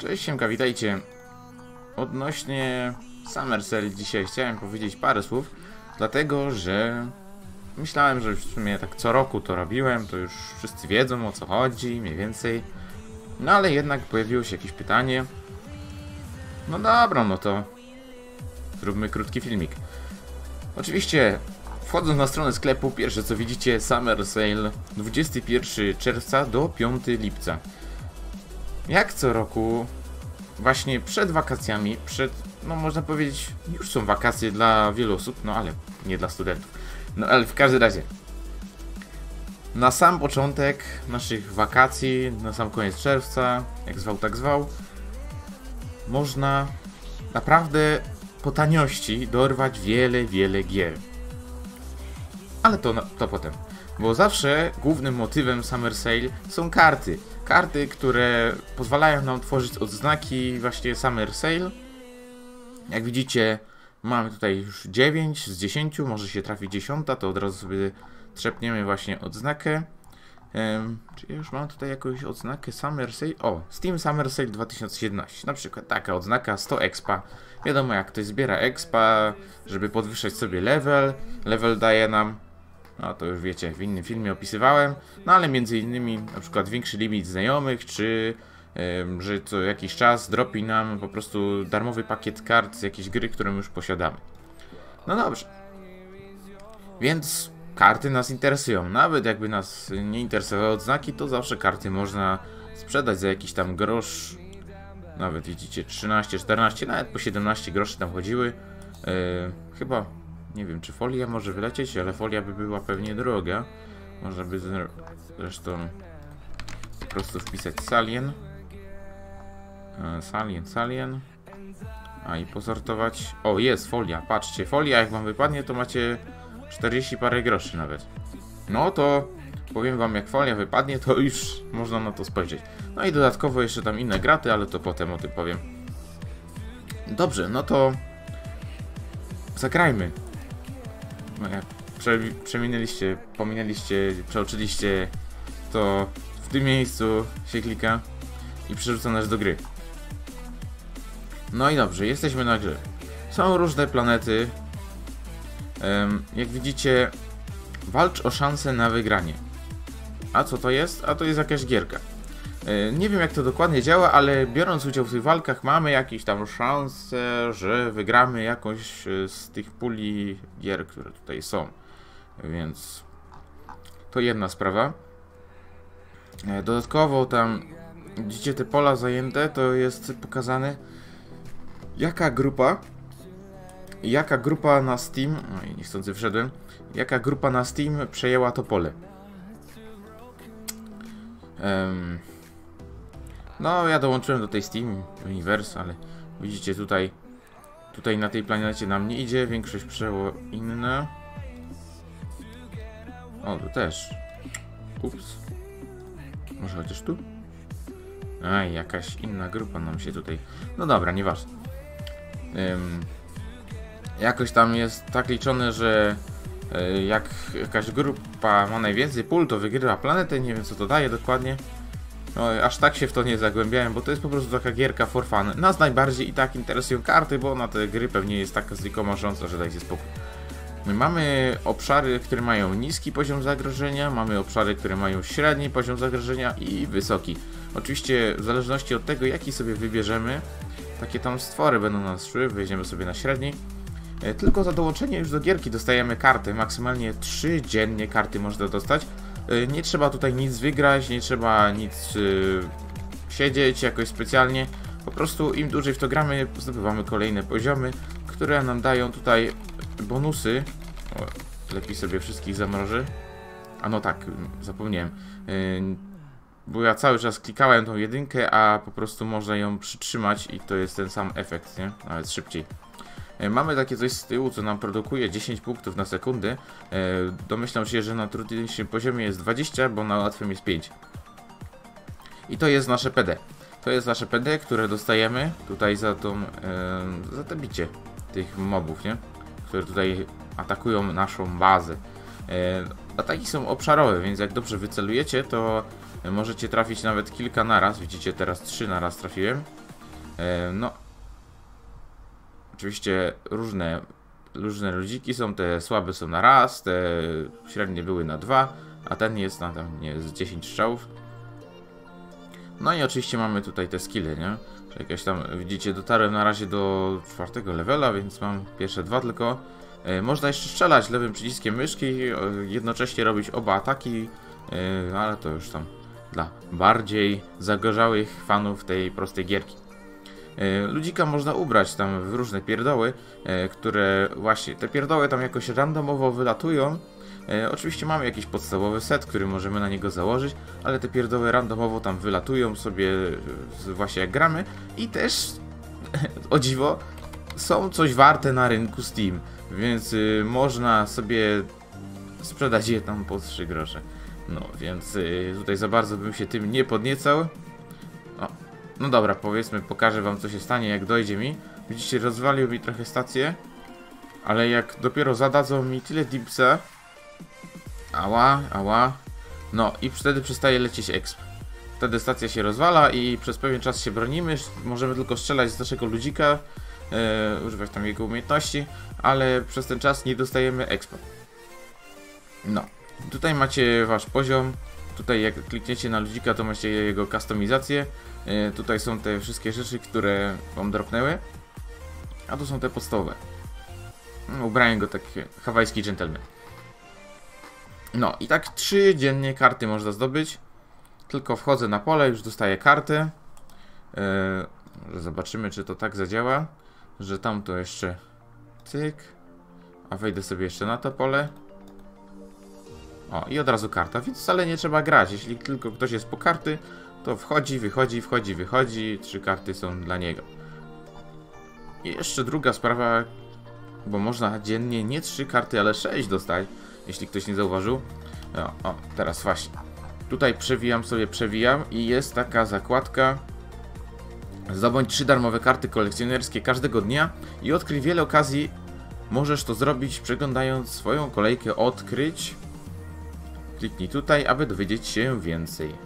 Cześć, siemka, witajcie. Odnośnie Summer Sale dzisiaj chciałem powiedzieć parę słów, dlatego że myślałem, że w sumie tak co roku to robiłem, to już wszyscy wiedzą, o co chodzi, mniej więcej. No ale jednak pojawiło się jakieś pytanie. No dobra, no to zróbmy krótki filmik. Oczywiście, wchodząc na stronę sklepu, pierwsze co widzicie, Summer Sale 21 czerwca do 5 lipca. Jak co roku, właśnie przed wakacjami, no można powiedzieć, już są wakacje dla wielu osób, no ale nie dla studentów. No ale w każdym razie, na sam początek naszych wakacji, na sam koniec czerwca, jak zwał tak zwał, można naprawdę po taniości dorwać wiele gier. Ale to potem, bo zawsze głównym motywem Summer Sale są karty. Karty, które pozwalają nam tworzyć odznaki właśnie Summer Sale. Jak widzicie, mamy tutaj już 9 z 10, może się trafi 10, to od razu sobie trzepniemy właśnie odznakę. Czy ja już mam tutaj jakąś odznakę Summer Sale? O, Steam Summer Sale 2017, na przykład taka odznaka 100 expa. Wiadomo, jak ktoś zbiera expa, żeby podwyższać sobie level daje nam, no to już wiecie, w innym filmie opisywałem, no ale między innymi na przykład większy limit znajomych, czy że co jakiś czas dropi nam po prostu darmowy pakiet kart z jakiejś gry, którą już posiadamy. No dobrze, więc karty nas interesują, nawet jakby nas nie interesowały odznaki, to zawsze karty można sprzedać za jakiś tam grosz, nawet widzicie 13, 14, nawet po 17 groszy tam chodziły, chyba. Nie wiem, czy folia może wylecieć, ale folia by była pewnie droga. Można by zresztą po prostu wpisać Salien. Salien. A i posortować. O, jest folia, patrzcie, folia jak wam wypadnie, to macie 40 parę groszy nawet. No to powiem wam, jak folia wypadnie, to już można na to spojrzeć. No i dodatkowo jeszcze tam inne graty, ale to potem o tym powiem. Dobrze, no to zagrajmy. No jak przeoczyliście, to w tym miejscu się klika i przerzuca nas do gry. No i dobrze, jesteśmy na grze. Są różne planety. Jak widzicie, walcz o szansę na wygranie. A co to jest? A to jest jakaś gierka. Nie wiem jak to dokładnie działa, ale biorąc udział w tych walkach mamy jakieś tam szanse, że wygramy jakąś z tych puli gier, które tutaj są. Więc to jedna sprawa. Dodatkowo tam widzicie te pola zajęte, to jest pokazane jaka grupa na Steam, no i niechcący wszedłem, jaka grupa na Steam przejęła to pole. No, ja dołączyłem do tej Steam Universe, ale widzicie tutaj na tej planecie nam nie idzie, większość przejęło inne. O, tu też. Ups. Może chociaż tu? Aj, jakaś inna grupa nam się tutaj... No dobra, nieważne. Jakoś tam jest tak liczone, że jak jakaś grupa ma najwięcej pól, to wygrywa planetę, nie wiem co to daje dokładnie. No, aż tak się w to nie zagłębiałem, bo to jest po prostu taka gierka for fun. Nas najbardziej i tak interesują karty, bo na te gry pewnie jest taka zlikomarząca, że dajcie spokój. Mamy obszary, które mają niski poziom zagrożenia, mamy obszary, które mają średni poziom zagrożenia i wysoki. Oczywiście w zależności od tego, jaki sobie wybierzemy, takie tam stwory będą nas szły, wejdziemy sobie na średni. Tylko za dołączenie już do gierki dostajemy karty, maksymalnie 3 dziennie karty można dostać. Nie trzeba tutaj nic wygrać, nie trzeba nic siedzieć jakoś specjalnie. Po prostu im dłużej w to gramy, zdobywamy kolejne poziomy, które nam dają tutaj bonusy. O, lepiej sobie wszystkich zamrożę. A no tak, zapomniałem. Bo ja cały czas klikałem tą jedynkę, a po prostu można ją przytrzymać i to jest ten sam efekt, nie? Nawet szybciej. Mamy takie coś z tyłu, co nam produkuje 10 punktów na sekundę. Domyślam się, że na trudniejszym poziomie jest 20, bo na łatwym jest 5. I to jest nasze PD. To jest nasze PD, które dostajemy tutaj za te bicie tych mobów, nie? Które tutaj atakują naszą bazę. Ataki są obszarowe, więc jak dobrze wycelujecie, to możecie trafić nawet kilka naraz. Widzicie, teraz 3 naraz trafiłem. No, oczywiście różne ludziki są, te słabe są na raz, te średnie były na 2, a ten jest na tam, nie, z 10 strzałów. No i oczywiście mamy tutaj te skille, nie? Jakieś tam, widzicie, dotarłem na razie do 4. levela, więc mam pierwsze 2 tylko. Można jeszcze strzelać lewym przyciskiem myszki, jednocześnie robić oba ataki, ale to już tam dla bardziej zagorzałych fanów tej prostej gierki. Ludzika można ubrać tam w różne pierdoły, które właśnie, te pierdoły tam jakoś randomowo wylatują. Oczywiście mamy jakiś podstawowy set, który możemy na niego założyć, ale te pierdoły randomowo tam wylatują sobie właśnie jak gramy i też, o dziwo, są coś warte na rynku Steam, więc można sobie sprzedać je tam po 3 grosze. No, więc tutaj za bardzo bym się tym nie podniecał. O, no dobra, powiedzmy, pokażę wam, co się stanie, jak dojdzie mi. Widzicie, rozwalił mi trochę stację, ale jak dopiero zadadzą mi tyle dipsa, ała, no i wtedy przestaje lecieć exp. Wtedy stacja się rozwala i przez pewien czas się bronimy, możemy tylko strzelać z naszego ludzika, używać tam jego umiejętności, ale przez ten czas nie dostajemy expa. No, tutaj macie wasz poziom, tutaj jak klikniecie na ludzika, to macie jego kustomizację, tutaj są te wszystkie rzeczy, które wam dropnęły, a tu są te podstawowe. No, ubrałem go tak hawajski gentleman. No i tak 3 dziennie karty można zdobyć. Tylko wchodzę na pole, już dostaję kartę. Zobaczymy, czy to tak zadziała, że tam to jeszcze cyk. A wejdę sobie jeszcze na to pole. O, i od razu karta, więc wcale nie trzeba grać. Jeśli tylko ktoś jest po karty, to wchodzi, wychodzi. 3 karty są dla niego. I jeszcze druga sprawa, bo można dziennie nie 3 karty, ale 6 dostać, jeśli ktoś nie zauważył. O, teraz właśnie. Tutaj przewijam i jest taka zakładka. Zdobądź 3 darmowe karty kolekcjonerskie każdego dnia i odkryj wiele okazji. Możesz to zrobić, przeglądając swoją kolejkę odkryć. Kliknij tutaj, aby dowiedzieć się więcej.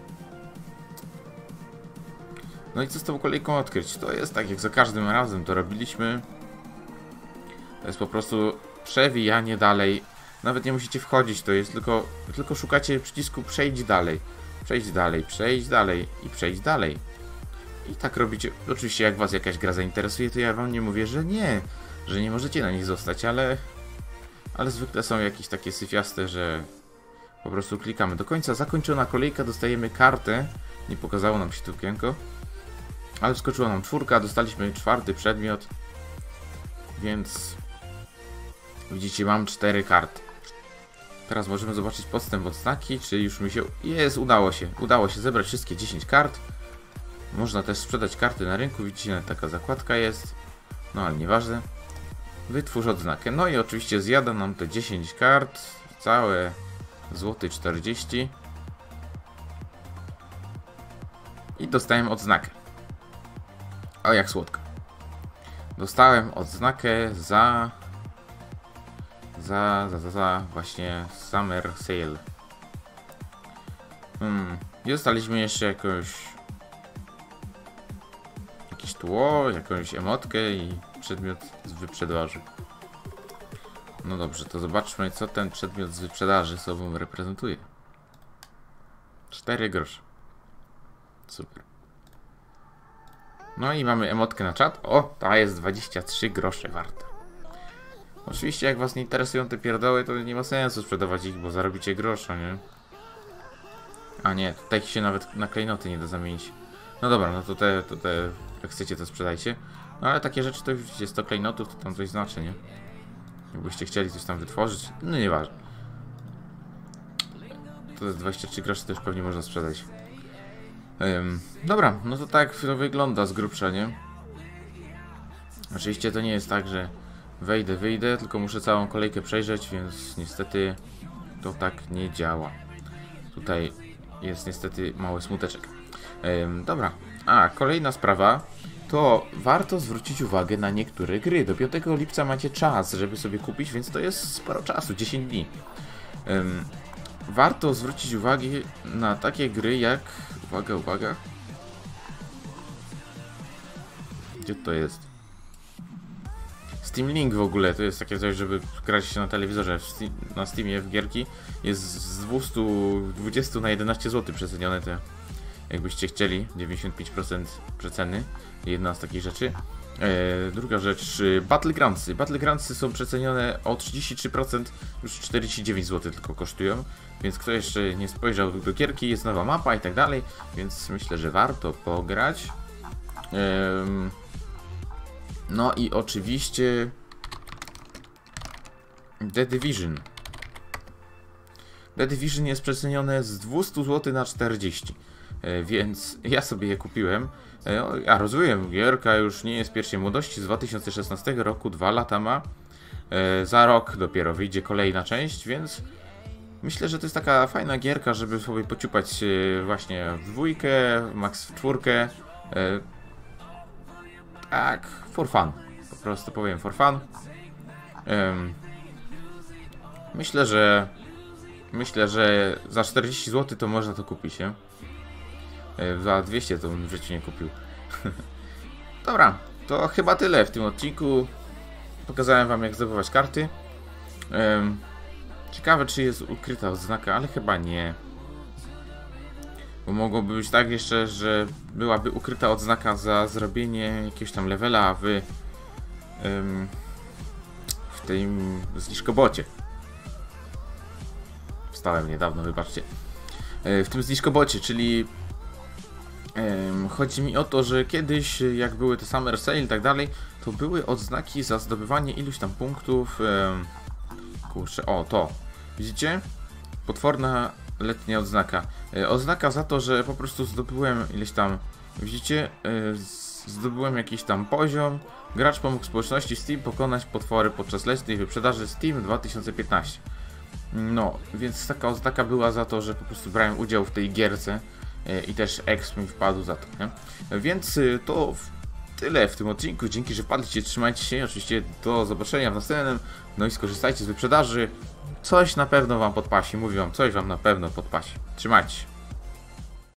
No i co z tą kolejką odkryć? To jest tak, jak za każdym razem to robiliśmy. To jest po prostu przewijanie dalej. Nawet nie musicie wchodzić, to jest tylko szukacie przycisku przejdź dalej. Przejdź dalej i przejdź dalej. I tak robicie. Oczywiście jak was jakaś gra zainteresuje, to ja wam nie mówię, że nie możecie na nich zostać, ale zwykle są jakieś takie syfiaste, że po prostu klikamy do końca. Zakończona kolejka, dostajemy kartę. Nie pokazało nam się tu okienko, ale wskoczyła nam 4, dostaliśmy 4. przedmiot. Więc widzicie, mam 4 karty. Teraz możemy zobaczyć podstęp odznaki, czy już mi się... Udało się zebrać wszystkie 10 kart. Można też sprzedać karty na rynku, widzicie, taka zakładka jest. No ale nieważne. Wytwórz odznakę. No i oczywiście zjada nam te 10 kart. Całe złoty 40. I dostałem odznakę. O, jak słodko. Dostałem odznakę za właśnie Summer Sale. I dostaliśmy jeszcze jakieś tło, jakąś emotkę i przedmiot z wyprzedaży. No dobrze, to zobaczmy, co ten przedmiot z wyprzedaży sobą reprezentuje. 4 grosze. Super. No i mamy emotkę na czat. O, ta jest 23 grosze warta. Oczywiście jak was nie interesują te pierdoły, to nie ma sensu sprzedawać ich, bo zarobicie grosza, nie? A nie, tutaj się nawet na klejnoty nie da zamienić. No dobra, no to te jak chcecie, to sprzedajcie. No ale takie rzeczy to już widzicie, 100 klejnotów, to tam coś znaczy, nie? Jakbyście chcieli coś tam wytworzyć, no nieważne. To jest 23 groszy, to już pewnie można sprzedać. Dobra, no to tak to wygląda z grubsza, nie? Oczywiście to nie jest tak, że wyjdę, tylko muszę całą kolejkę przejrzeć, więc niestety to tak nie działa. Tutaj jest niestety mały smuteczek. Dobra, kolejna sprawa, to warto zwrócić uwagę na niektóre gry. Do 5 lipca macie czas, żeby sobie kupić, więc to jest sporo czasu, 10 dni. Warto zwrócić uwagę na takie gry jak... Uwaga. Gdzie to jest? Steam Link w ogóle, to jest takie coś, żeby grać się na telewizorze na Steamie w gierki. Jest z 220 na 11 zł przecenione te, jakbyście chcieli, 95% przeceny, jedna z takich rzeczy. Druga rzecz, Battlegroundsy. Battlegroundsy są przecenione o 33%, już 49 zł tylko kosztują, więc kto jeszcze nie spojrzał do gierki, jest nowa mapa i tak dalej, więc myślę, że warto pograć. No i oczywiście The Division. The Division jest przecenione z 200 zł na 40, więc ja sobie je kupiłem. A rozumiem, gierka już nie jest pierwszej młodości, z 2016 roku, 2 lata ma. Za rok dopiero wyjdzie kolejna część, więc myślę, że to jest taka fajna gierka, żeby sobie pociupać właśnie w dwójkę, max w czwórkę. Tak, for fun. Po prostu powiem for fun. Myślę, że za 40 zł to można to kupić, nie? Za 200 to bym w życiu nie kupił. Dobra, to chyba tyle w tym odcinku. Pokazałem wam, jak zdobywać karty. Ciekawe, czy jest ukryta odznaka, ale chyba nie. Bo mogłoby być tak jeszcze, że byłaby ukryta odznaka za zrobienie jakiegoś tam levela w tym zniżkobocie. Wstałem niedawno, wybaczcie. W tym zniżkobocie, czyli chodzi mi o to, że kiedyś, jak były te Summer Sale i tak dalej, to były odznaki za zdobywanie iluś tam punktów. Kurczę, o to. Widzicie? Potworna letnia odznaka. Oznaka za to, że po prostu zdobyłem ileś tam, widzicie? Zdobyłem jakiś tam poziom. Gracz pomógł społeczności Steam pokonać potwory podczas letniej wyprzedaży Steam 2015. No, więc taka oznaka była za to, że po prostu brałem udział w tej gierce i też exp mi wpadł za to, nie? Więc to tyle w tym odcinku. Dzięki, że wpadliście, trzymajcie się. Oczywiście do zobaczenia w następnym. No i skorzystajcie z wyprzedaży. Coś na pewno wam podpasi. Mówię wam, coś wam na pewno podpasi. Trzymajcie się.